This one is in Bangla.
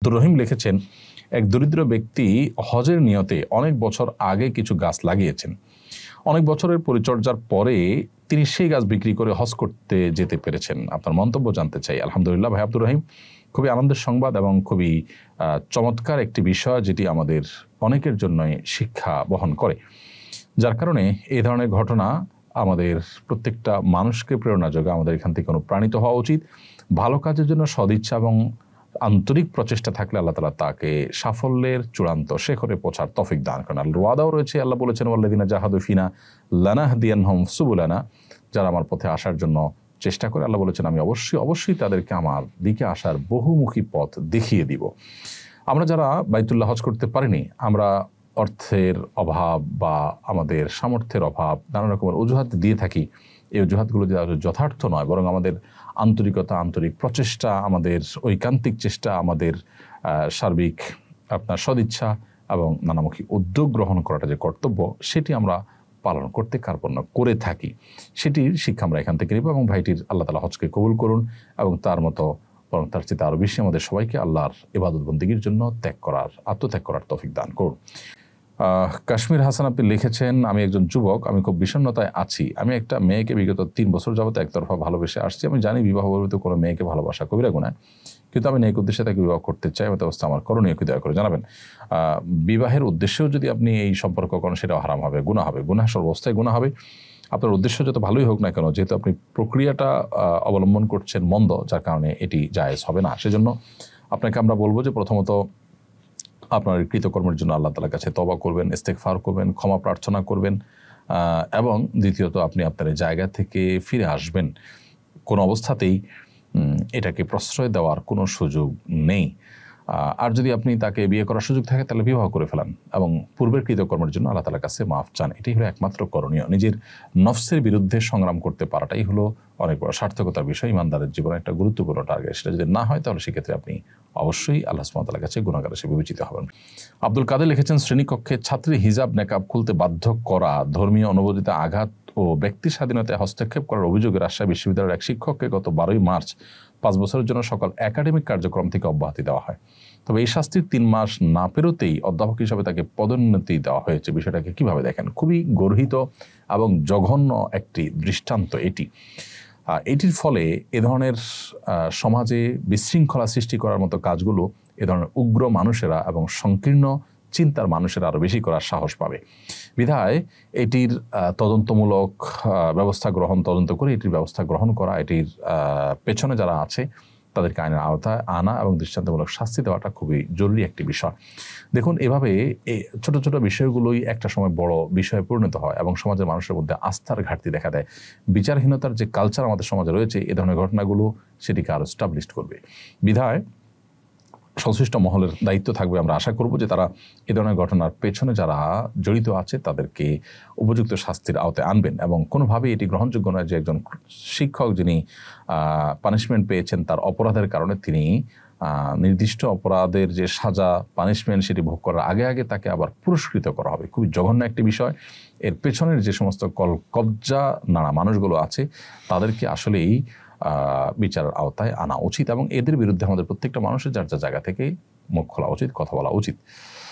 আব্দুর রহিম লিখেছেন, এক দরিদ্র ব্যক্তি হজের নিয়তে অনেক বছর আগে কিছু গাছ লাগিয়েছেন। অনেক বছরের পরিচর্যার পরে তিনি সেই গাছ বিক্রি করে হজ করতে যেতে পেরেছেন। আপনার মন্তব্য জানতে চাই। আলহামদুলিল্লাহ ভাই আব্দুর রহিম, খুবই আনন্দের সংবাদ এবং খুবই চমৎকার একটি বিষয়, যেটি আমাদের অনেকের জন্যই শিক্ষা বহন করে, যার কারণে এই ধরনের ঘটনা আমাদের প্রত্যেকটা মানুষকে প্রেরণা যোগায়। আমাদের এখান থেকে অনুপ্রাণিত হওয়া উচিত। ভালো কাজের জন্য সদিচ্ছা এবং আন্তরিক প্রচেষ্টা থাকলে আল্লাহ তাআলা তাকে সাফল্যের চূড়ান্ত শেখরে পৌঁছার তৌফিক দান করেন। আল্লাহর ওয়াদাও রয়েছে, আল্লাহ বলেছেন, ওয়াল্লাযিনা জাহাদু ফিনা লানাহদিয়ানহুম সুবুলানা, যারা আমার পথে আসার জন্য চেষ্টা করে, আল্লাহ বলেছেন আমি অবশ্যই তাদেরকে আমার দিকে আসার বহুমুখী পথ দেখিয়ে দিব। আমরা যারা বাইতুল্লাহ হজ করতে পারিনি, আমরা অর্থের অভাব বা আমাদের সামর্থ্যের অভাব নানা রকমের অজুহাত দিয়ে থাকি। এই অজুহাতগুলো যে যথার্থ নয়, বরং আমাদের আন্তরিকতা, আন্তরিক প্রচেষ্টা, আমাদের ঐকান্তিক চেষ্টা, আমাদের সার্বিক আপনার সদিচ্ছা এবং নানামুখী উদ্যোগ গ্রহণ করাটা যে কর্তব্য, সেটি আমরা পালন করতে কার্পণ্য করে থাকি। সেটির শিক্ষা আমরা এখান থেকে নেব এবং ভাইটির আল্লাহ তাআলা হজকে কবুল করুন এবং তার মতো বরং তার চেয়ে আরও বেশি আমাদের সবাইকে আল্লাহর ইবাদত বন্দেগীর জন্য আত্মত্যাগ করার তৌফিক দান করুন। কাশ্মীর হাসান আপনি লিখেছেন, আমি একজন যুবক, আমি খুব বিষণ্ণতায় আছি। আমি একটা মেয়েকে বিগত 3 বছর যাবত একতরফা ভালোবেসে আসছি। আমি জানি বিবাহ বহির্ভূত কোনো মেয়েকে ভালোবাসা কবিরা গুনাহ, কিন্তু আমি নেক উদ্দেশ্যে তাকে বিবাহ করতে চাই। এমত অবস্থা আমার করণীয় কি দয়া করে জানাবেন। বিবাহের উদ্দেশ্যেও যদি আপনি এই সম্পর্ক করেন, সেটাও হারাম হবে, গুনাহ হবে। গুনাহ সর্বাবস্থায় গুনাহ হবে। আপনার উদ্দেশ্য যত ভালোই হোক না কেন, যেহেতু আপনি প্রক্রিয়াটা অবলম্বন করছেন মন্দ, যার কারণে এটি জায়েজ হবে না। সেজন্য আপনাকে আমরা বলবো যে প্রথমত আপনার কৃতকর্মের জন্য আল্লাহ তাআলার কাছে তওবা করবেন, ইস্তেগফার করবেন, ক্ষমা প্রার্থনা করবেন এবং দ্বিতীয়ত আপনি আপনার জায়গা থেকে ফিরে আসবেন। কোনো অবস্থাতেই এটাকে প্রশ্রয় দেওয়ার কোনো সুযোগ নেই। আর যদি আপনি তাকে বিয়ে করার সুযোগ থাকে, তাহলে বিবাহ করে ফেলান এবং পূর্বের কৃতকর্মের জন্য আল্লাহ তাআলার কাছে মাফ চান। এটাই হলো একমাত্র করণীয়। নিজের নফসের বিরুদ্ধে সংগ্রাম করতে পারাটাই হলো অনেক বড় সার্থকতার বিষয়, ইমানদারের জীবনে একটা গুরুত্বপূর্ণ টার্গেট। সেটা যদি না হয়, তাহলে সেক্ষেত্রে আপনি অবশ্যই আল্লাহ সুবহানাহু ওয়া তাআলার কাছে গুনাহগার হিসেবে বিবেচিত হবেন। আব্দুল কাদের লিখেছেন, শ্রেণীকক্ষে ছাত্রী হিজাব নেকাব খুলতে বাধ্য করা, ধর্মীয় অনুভূতিতে আঘাত ও ব্যক্তি স্বাধীনতায় হস্তক্ষেপ করার অভিযোগে রাজশাহী বিশ্ববিদ্যালয়ের এক শিক্ষককে গত 12 মার্চ 5 বছরের জন্য সকল একাডেমিক কার্যক্রম থেকে অব্যাহতি দেওয়া হয়। তবে এই শাস্তির 3 মাস না পেরোতেই অধ্যাপক হিসাবে তাকে পদোন্নতি দেওয়া হয়েছে। বিষয়টাকে কিভাবে দেখেন? খুবই গর্হিত এবং জঘন্য একটি দৃষ্টান্ত এটি। এটির ফলে এ ধরনের সমাজে বিশৃঙ্খলা সৃষ্টি করার মতো কাজগুলো এ ধরনের উগ্র মানুষেরা এবং সংকীর্ণ চিন্তার মানুষেরা আরও বেশি করার সাহস পাবে। বিধায় এটির তদন্তমূলক তদন্ত করে এটির ব্যবস্থা গ্রহণ করা, এটির পেছনে যারা আছে তাদেরকে আইনের আওতায় আনা এবং দৃষ্টান্তমূলক শাস্তি দেওয়াটা খুবই জরুরি একটি বিষয়। দেখুন, এভাবে এই ছোট ছোট বিষয়গুলোই একটা সময় বড় বিষয়ে পরিণত হয় এবং সমাজের মানুষের মধ্যে আস্থার ঘাটতি দেখা দেয়। বিচারহীনতার যে কালচার আমাদের সমাজে রয়েছে, এ ধরনের ঘটনাগুলো সেটিকে আরও স্টাবলিশ করবে। বিধায় সংশ্লিষ্ট মহলের দায়িত্ব থাকবে, আমরা আশা করব যে তারা এ ধরনের ঘটনার পেছনে যারা জড়িত আছে তাদেরকে উপযুক্ত শাস্তির আওতায় আনবেন এবং কোনোভাবেই এটি গ্রহণযোগ্য নয় যে একজন শিক্ষক যিনি পানিশমেন্ট পেয়েছেন তার অপরাধের কারণে তিনি নির্দিষ্ট অপরাধের যে সাজা পানিশমেন্ট সেটি ভোগ করার আগে আগে তাকে আবার পুরস্কৃত করা হবে। খুবই জঘন্য একটি বিষয়। এর পেছনের যে সমস্ত কবজা নানা মানুষগুলো আছে তাদেরকে আসলেই বিচারের আওতায় আনা উচিত এবং এদের বিরুদ্ধে আমাদের প্রত্যেকটা মানুষের যার যার জায়গা থেকে মুখ খোলা উচিত, কথা বলা উচিত।